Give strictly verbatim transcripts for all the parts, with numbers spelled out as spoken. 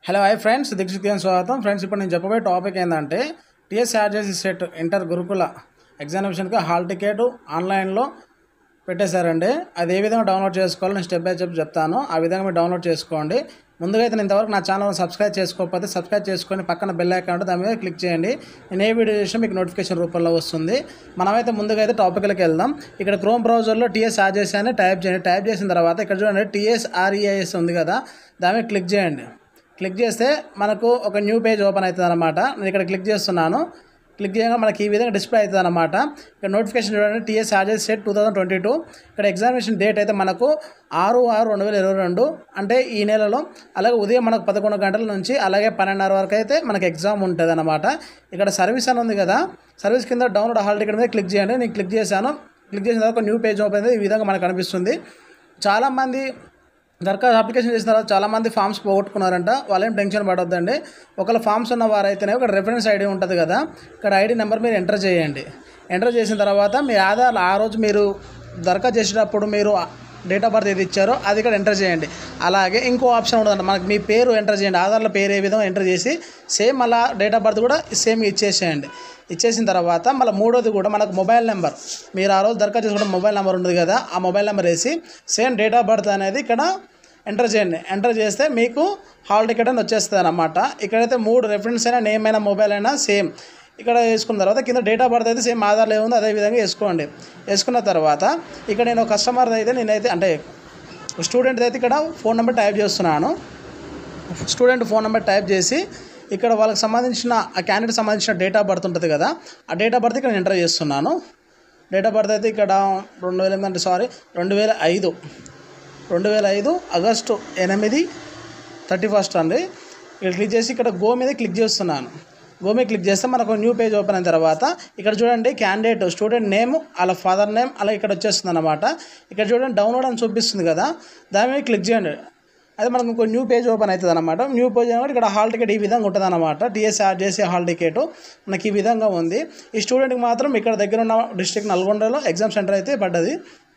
Hello hi friends, Dixit స్వాగతం. Friends, ఇప్పుడు నేను చెప్పబోయే టాపిక్ ఏంటంటే టీఎస్ ఆర్జేసీ సెట్ ఇంటర్ గురుకుల ఎగ్జామినేషన్కి హాల్ టికెట్ ఆన్లైన్లో పెట్టేశారండి. అది ఏ విధంగా డౌన్లోడ్ చేసుకోవాలో నేను స్టెప్ బై స్టెప్ చెప్తాను. ఆ విధంగా మీరు డౌన్లోడ్ చేసుకోండి. ముందుగా అయితే నేను ఇంతవరకు నా ఛానల్ సబ్స్క్రైబ్ చేసుకోకపోతే సబ్స్క్రైబ్ చేసుకొని పక్కన బెల్ ఐకాన్ దాని మీద క్లిక్ చేయండి. నేను ఏ వీడియో చేసినా మీకు నోటిఫికేషన్ రూపంలో వస్తుంది. మనమైతే ముందుగా అయితే టాపిక్లోకి వెళ్దాం. ఇక్కడ క్రోమ్ బ్రౌజర్లో టీఎస్ ఆర్జేసీ అని టైప్ చేయండి. టైప్ చేసిన తర్వాత ఇక్కడ చూడండి టీఎస్ ఆర్ఈఐఎస్ ఉంది కదా, దాని మీద క్లిక్ చేయండి. క్లిక్ చేస్తే మనకు ఒక న్యూ పేజ్ ఓపెన్ అవుతుంది అనమాట. నేను ఇక్కడ క్లిక్ చేస్తున్నాను. క్లిక్ చేయగా మనకి ఈ విధంగా డిస్ప్లే అవుతుంది అనమాట. ఇక్కడ నోటిఫికేషన్ చూడండి, TS RJC set two thousand twenty two. ఇక్కడ ఎగ్జామినేషన్ డేట్ అయితే మనకు ఆరు ఆరు రెండు వేల ఇరవై రెండు అంటే ఈ నెలలో. అలాగే ఉదయం మనకు పదకొండు గంటల నుంచి అలాగే పన్నెండున్నర వరకు అయితే మనకు ఎగ్జామ్ ఉంటుంది అనమాట. ఇక్కడ సర్వీస్ అని ఉంది కదా, సర్వీస్ కింద డౌన్లోడ్ హాల్ టికెట్ మీద క్లిక్ చేయండి. నేను క్లిక్ చేశాను. క్లిక్ చేసిన తర్వాత ఒక న్యూ పేజ్ ఓపెన్ అయితే ఈ విధంగా మనకు కనిపిస్తుంది. చాలామంది దరఖాస్తు అప్లికేషన్ చేసిన తర్వాత చాలామంది ఫామ్స్ పోగొట్టుకున్నారంట. వాళ్ళేం టెన్షన్ పడొద్దండి. ఒకవేళ ఫామ్స్ ఉన్న వారైతేనే ఒక రెఫరెన్స్ ఐడి ఉంటుంది కదా, ఇక్కడ ఐడి నెంబర్ మీరు ఎంటర్ చేయండి. ఎంటర్ చేసిన తర్వాత మీ ఆధార్ ఆ రోజు మీరు దరఖాస్తు చేసేటప్పుడు మీరు డేట్ ఆఫ్ బర్త్ ఏది ఇచ్చారో అది ఇక్కడ ఎంటర్ చేయండి. అలాగే ఇంకో ఆప్షన్ ఉండదండి, మనకి మీ పేరు ఎంటర్ చేయండి. ఆధార్లో పేరు ఏ విధంగా ఎంటర్ చేసి సేమ్ అలా డేట్ ఆఫ్ బర్త్ కూడా సేమ్ ఇచ్చేసేయండి. ఇచ్చేసిన తర్వాత మళ్ళీ మూడోది కూడా మనకు మొబైల్ నెంబర్, మీరు ఆ రోజు దరఖాస్తు చేసుకుంటే మొబైల్ నెంబర్ ఉంటుంది కదా, ఆ మొబైల్ నెంబర్ వేసి సేమ్ డేట్ ఆఫ్ బర్త్ అనేది ఇక్కడ ఎంటర్ చేయండి. ఎంటర్ చేస్తే మీకు హాల్ టికెట్ అని వచ్చేస్తుంది అన్నమాట. ఇక్కడైతే మూడు రెఫరెన్స్ అయినా నేమ్ అయినా మొబైల్ అయినా సేమ్ ఇక్కడ వేసుకున్న తర్వాత కింద డేట్ ఆఫ్ బర్త్ అయితే సేమ్ ఆధార్లో ఏముందో అదే విధంగా వేసుకోండి. వేసుకున్న తర్వాత ఇక్కడ నేను కస్టమర్ అయితే నేనైతే అంటే స్టూడెంట్ అయితే ఇక్కడ ఫోన్ నెంబర్ టైప్ చేస్తున్నాను. స్టూడెంట్ ఫోన్ నెంబర్ టైప్ చేసి ఇక్కడ వాళ్ళకి సంబంధించిన ఆ క్యాండిడేట్ సంబంధించిన డేట్ ఆఫ్ బర్త్ ఉంటుంది కదా, ఆ డేట్ ఆఫ్ బర్త్ ఇక్కడ ఎంటర్ చేస్తున్నాను. డేట్ ఆఫ్ బర్త్ అయితే ఇక్కడ రెండు వేల ఎనిమిది అంటే సారీ రెండు వేల ఐదు రెండు వేల ఐదు ఆగస్టు ఎనిమిది థర్టీ ఫస్ట్ అండి. ఇక్కడ క్లిక్ చేసి ఇక్కడ గో మీద క్లిక్ చేస్తున్నాను. గో మీద క్లిక్ చేస్తే మనకు న్యూ పేజ్ ఓపెన్ అయిన తర్వాత ఇక్కడ చూడండి క్యాండిడేట్ స్టూడెంట్ నేమ్ అలా ఫాదర్ నేమ్ అలా ఇక్కడ వచ్చేస్తుంది అనమాట. ఇక్కడ చూడండి డౌన్లోడ్ అని చూపిస్తుంది కదా, దాని మీద క్లిక్ చేయండి. అదే మనకు ఇంకో న్యూ పేజ్ ఓపెన్ అవుతుంది అనమాట. న్యూ పేజ్ అనమాట ఇక్కడ హాల్ టికెట్ ఈ విధంగా ఉంటుంది అనమాట. టీఎస్ ఆర్జేసీ హాల్ టికెట్ మనకి ఈ విధంగా ఉంది. ఈ స్టూడెంట్కి మాత్రం ఇక్కడ దగ్గర ఉన్న డిస్ట్రిక్ట్ నల్గొండలో ఎగ్జామ్ సెంటర్ అయితే పడ్డది.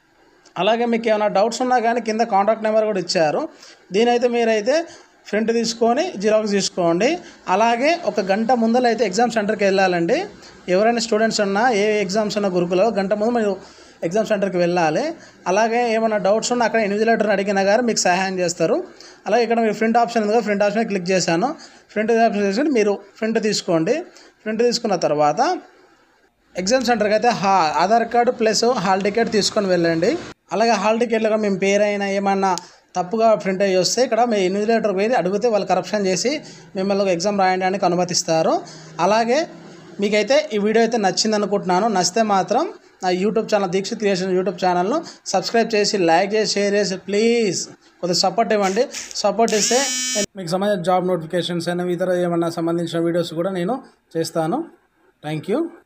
అలాగే మీకు ఏమైనా డౌట్స్ ఉన్నా కానీ కింద కాంటాక్ట్ నెంబర్ కూడా ఇచ్చారు. దీనైతే మీరైతే ప్రింట్ తీసుకొని జిరాక్స్ తీసుకోండి. అలాగే ఒక గంట ముందర అయితే ఎగ్జామ్ సెంటర్కి వెళ్ళాలండి. ఎవరైనా స్టూడెంట్స్ ఉన్నా ఏ ఎగ్జామ్స్ ఉన్నా గురుకులలో గంట ముందు మీరు ఎగ్జామ్ సెంటర్కి వెళ్ళాలి. అలాగే ఏమైనా డౌట్స్ ఉన్నా అక్కడ ఇన్విజిలేటర్ని అడిగినా కానీ మీకు సహాయం చేస్తారు. అలాగే ఇక్కడ మీరు ప్రింట్ ఆప్షన్ ఉంది కదా, ప్రింట్ ఆప్షన్ క్లిక్ చేశాను. ప్రింట్ ఆప్షన్ చేసుకుంటే మీరు ప్రింట్ తీసుకోండి. ప్రింట్ తీసుకున్న తర్వాత ఎగ్జామ్ సెంటర్కి అయితే హా Aadhaar card plus hall ticket తీసుకొని వెళ్ళండి. అలాగే హాల్ టికెట్లో మేము పేరైనా ఏమన్నా తప్పుగా ప్రింట్ అయ్యి వస్తే ఇక్కడ మీ ఇన్విజిలేటర్ పోయి అడిగితే వాళ్ళు కరప్షన్ చేసి మిమ్మల్ని ఎగ్జామ్ రాయడానికి అనుమతిస్తారు. అలాగే మీకైతే ఈ వీడియో అయితే నచ్చింది అనుకుంటున్నాను. నచ్చితే మాత్రం నా YouTube channel Dikshit creation YouTube ఛానల్ను సబ్స్క్రైబ్ చేసి లైక్ చేసి షేర్ చేసి ప్లీజ్ కొద్దిగా సపోర్ట్ ఇవ్వండి. సపోర్ట్ ఇస్తే మీకు సంబంధించిన జాబ్ నోటిఫికేషన్స్ అయినా ఇతర ఏమన్నా సంబంధించిన వీడియోస్ కూడా నేను చేస్తాను. Thank you.